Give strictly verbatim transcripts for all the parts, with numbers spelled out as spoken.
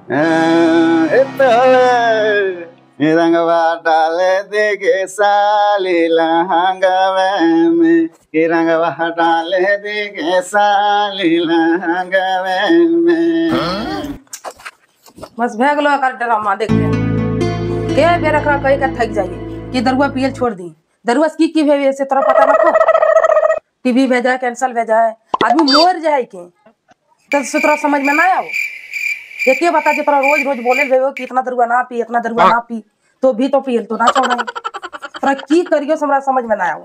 रंगवा डाले देगे साली लहंगवे में, रंगवा डाले देगे साली लहंगवे में। बस भे गलो कर ड्रामा देख के के बेर रखा कहीं का थक जाइए कि दरुआ पियल छोड़ दी। दरुआ की की भेवे से तोरा पता रखो। टीवी भेजा है, कैंसल भेजा है, आदमी मोर जाए के तब से तोरा समझ में ना आओ। एक ही बता जे तोरा रोज रोज बोले भेवे कि इतना दरुआ ना पी, इतना दरुआ ना पी, तो भी तो पियल तो ना छोड़ा। तोरा की करियो हमरा समझ में ना आओ।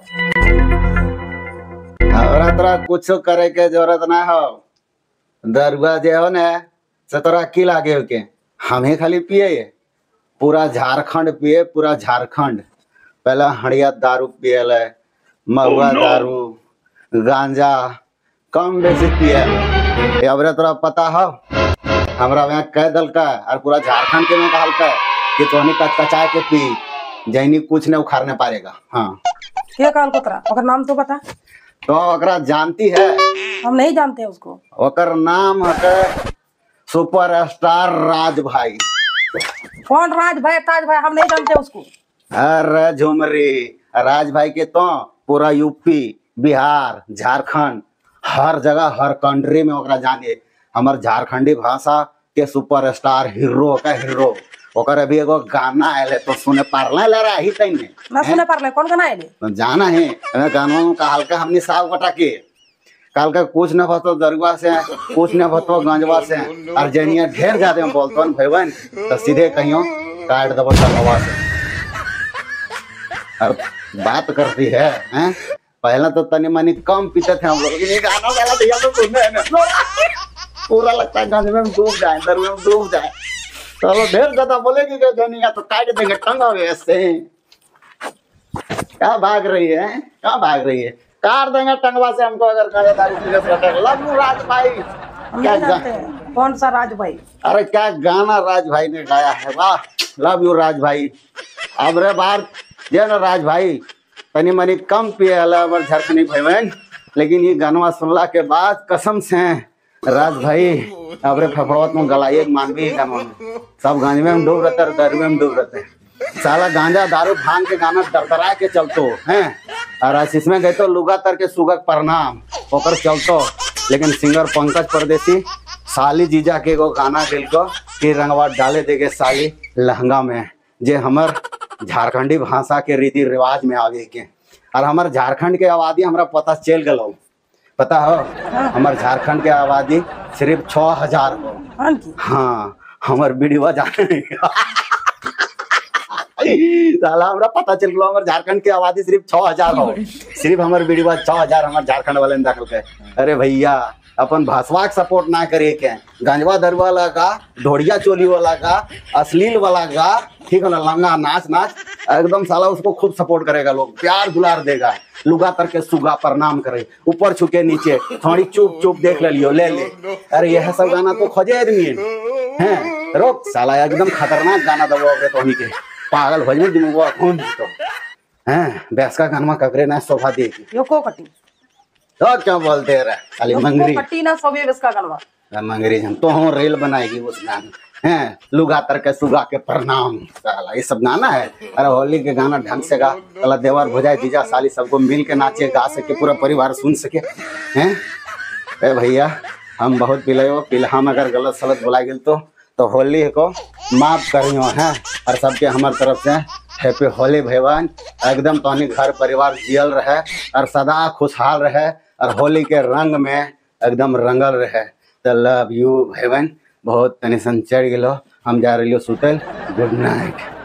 हमरा तोरा कुछ करे के जरूरत ना हो। दरुआ जे हो ने से तोरा की लागे हो के हमें खाली पिए ये पूरा झारखंड पिए, पूरा झारखंड। पहला हड़िया दारू पियल है, महुआ दारू, गांजा कम बेसी पिए। अब तोरा पता हो हमरा वहाँ कह दल का और पूरा झारखंड के में कहल का कि तोहनी कच कचाए के पी जैनी कुछ नहीं उखाड़ने पारेगा। हाँ क्या कहल को तोरा ओकर नाम तो बता। तो ओकरा जानती है? हम नहीं जानते उसको। ओकर नाम है सुपर स्टार राज भाई। कौन राज भाई? ताज भाई? हम नहीं जानते उसको। अरे झुमरी राज भाई के तो पूरा यूपी, बिहार, झारखंड हर जगह हर कंट्री में ओकरा जाने। हमार झारखंडी भाषा के सुपर स्टार हीरो का हीरो। ओकर अभी एगो गाना आयल है तो सुने पारला ले रहा ही तैने ना सुने पारले। कौन गाना आयल है? जाना है गाना का हल्का हमने साफ बटा के काल का कुछ न भतो दरुआ से, कुछ न भतो गंजवा से, और जनिया ढेर ज्यादा बोलतो न भैवन तो सीधे कहियो काट दबो तलवा से। और बात करती है हैं पहला तो तनी मनी कम पीते थे हम लोग, लेकिन ये गाना वाला भैया तो सुनने है ना पूरा लगता है गाने में डूब जाए, दरुआ में डूब जाए। चलो ढेर ज्यादा बोलेगी कि जनिया तो काट देंगे टंगा वैसे। क्या भाग रही है? क्या भाग रही है? काट देंगे टंगवा से हमको अगर कहे दारू पीने से। लव यू राज भाई। क्या जानते हैं कौन सा राज भाई? अरे क्या गाना राज भाई ने गाया है, वाह। लव यू राज भाई। अब रे बार जे ना राज भाई तनी मनी कम पिए हमारे झारखंडी भाई, लेकिन ये गाना सुनला के बाद कसम से राज भाई अब रे फफड़वत में गलाइए मानवी गाना में सब गांजे में डूब रहते हैं, दारू में डूब रहते हैं। साला गांजा दारू भांग के गाना दरदरा के चलतो हैं और आशीष में गए तो लुगा तर के सुगक प्रणाम होकर चलतो। लेकिन सिंगर पंकज परदेसी साली जीजा के गो गाना दिल को कि रंगवा डाले देगे साली लहंगा में, जे हमर झारखंडी भाषा के रीति रिवाज में आगे के। और हमार झारखंड के आबादी हमरा पता चल गलो। पता हो हमार झारखंड के आबादी सिर्फ छह हजार हो। हाँ हमार वीडियो जाने साला हमरा पता चल गया हमारे झारखंड की आबादी सिर्फ छह हजार हो। सिर्फ हमारे वीडियो छह हजार हमारे झारखंड वाले ने दाखिल के। अरे भैया अपन भाषवा के सपोर्ट ना करे के, गंजवा दरुआ वाला का, ढोड़िया चोली वाला का, अश्लील वाला का, ठीक है ना, लंगा नाच नाच एकदम साला उसको खूब सपोर्ट करेगा, लोग प्यार दुलार देगा। लुगा करके सुगा प्रणाम करे, ऊपर छुके नीचे थोड़ी चुप चुप देख ले लियो ले ले। अरे यह सब गाना तो खोजे आदमी है। रोक साला एकदम खतरनाक गाना दबो तो के पागल भज में दिमाग घूम तो हैं बैस का गाना ककरे ना शोभा दे यो को कटी तो क्या बोलते रे खाली मंगरी कटी ना सोबे बैस का गाना मंगरी हम तो हम रेल बनाएगी उस गाना हैं लुगा तर के सुगा के प्रणाम साला ये सब गाना है। अरे होली के गाना ढंग से गा कला देवर भुजाए जीजा साली सबको मिल के नाचे गा सके, पूरा परिवार सुन सके हैं। ए भैया हम बहुत पिले हो पिल हम अगर गलत सलत बुला गए तो तो होली को माफ करियो हैं। और सबके हमार तरफ से हैप्पी होली भैवान। एकदम तोहनी घर परिवार जियल रहे और सदा खुशहाल रहे और होली के रंग में एकदम रंगल रहे। तो लव यू भैवान। बहुत टेंशन चढ़ गलो, हम जा रही सुतल। Good night.